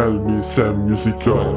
LB Sam Musical.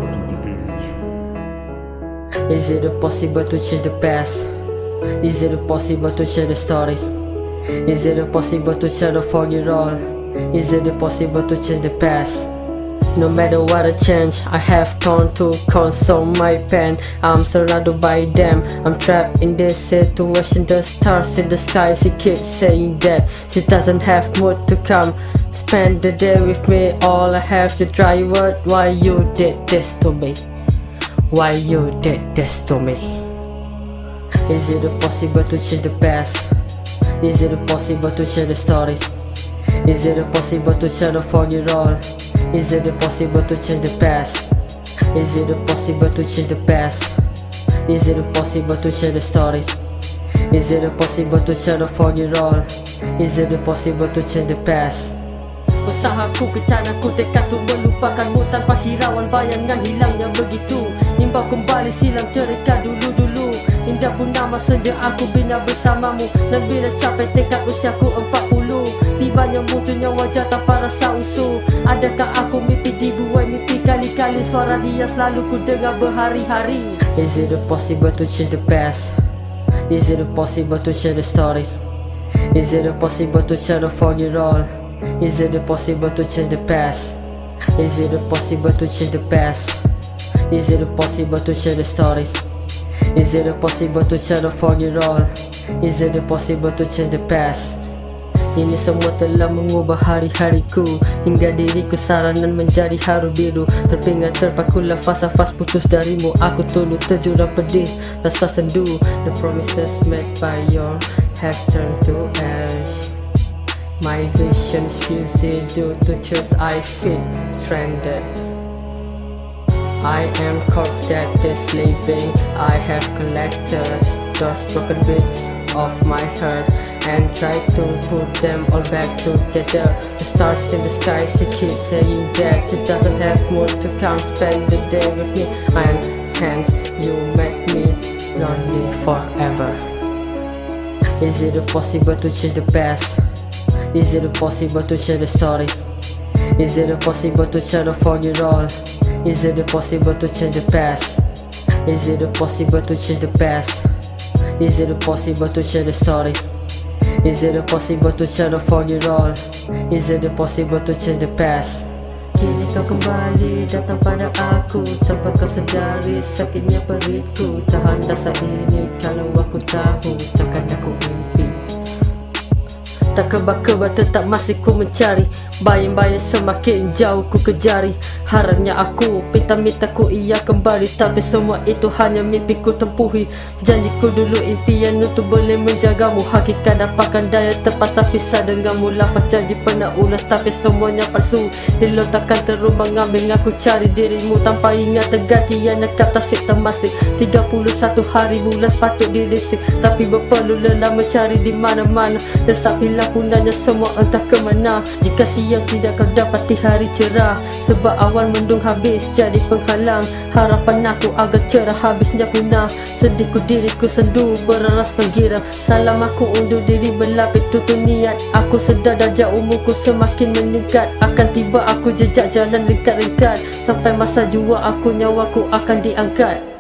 Is it possible to change the past? Is it possible to change the story? Is it possible to try to forget all? Is it possible to change the past? No matter what I change, I have torn to console my pain. I'm surrounded by them, I'm trapped in this situation. The stars in the sky, she keeps saying that she doesn't have more to come. Spend the day with me, all I have to try. What? Why you did this to me? Why you did this to me? Is it possible to change the past? Is it possible to change the story? Is it possible to try to forget all? Is it possible to change the past? Is it possible to change the past? Is it possible to change the story? Is it possible to try to forget all? Is it possible to change the past? Usahaku, kecanaku, tekadku melupakanmu tanpa hirauan bayangan hilangnya begitu. Nimbau kembali silam cerita dulu-dulu. Indah purnama senja aku bina bersamamu. Dan bila capai tekad usiaku 40, tibanya munculnya wajah tanpa rasa usul. Adakah aku mimpi dibuai mimpi kali-kali? Suara dia selalu ku dengar berhari-hari. Is it possible to change the past? Is it possible to change the story? Is it possible to try to forget all? Is it possible to change the past? Is it possible to change the past? Is it possible to change the story? Is it possible to try to forget all? Is it possible to change the past? Ini semua telah mengubah hari-hariku, hingga diriku saranan menjadi haru biru. Terpingat terpaku lafaz-lafaz putus darimu. Aku tunduk terjurang pedih rasa sendu. The promises made by your have turned to ash. My visions fused due to truth. I feel stranded. I am corpse that is living. I have collected those broken bits of my heart and try to put them all back together. The stars in the sky, she keeps saying that she doesn't have more to come. Spend the day with me and hence you make me lonely forever. Is it possible to change the past? Is it possible to change the story? Is it possible to try to forget all? Is it possible to change the past? Is it possible to change the past? Is it possible to change the story? Is it possible to try to forget all? Is it possible to change the past? Kini kau kembali datang pada aku tanpa kau sedari sakitnya peritku. Tahan rasa ini kalau aku tahu takkan aku mimpi. Tak kebal-kebal tetap masih ku mencari. Bayang-bayang semakin jauh ku kejari. Harapnya aku minta ku ia kembali, tapi semua itu hanya mimpi ku tempuhi. Janjiku dulu impian untuk boleh menjagamu. Hakikat dapatkan daya terpaksa pisah denganmu. Lafaz janji pernah ulas tapi semuanya palsu. Hilau takkan terumbang ambing aku cari dirimu. Tanpa ingat tergantian nekap tasik termasik. 31 hari bulan patut dirisik, tapi berperlu lelah mencari di mana-mana. Desap hilang punanya semua entah ke mana. Jika siang tidak kau dapati hari cerah, sebab awan mendung habis jadi penghalang. Harapan aku agar cerah habisnya punah. Sedihku diriku sendu beraraskan girang. Salam aku undur diri berlapis tutup niat. Aku sedar darjah umurku semakin meningkat. Akan tiba aku jejak jalan ringkat-ringkat. Sampai masa jua aku nyawaku akan diangkat.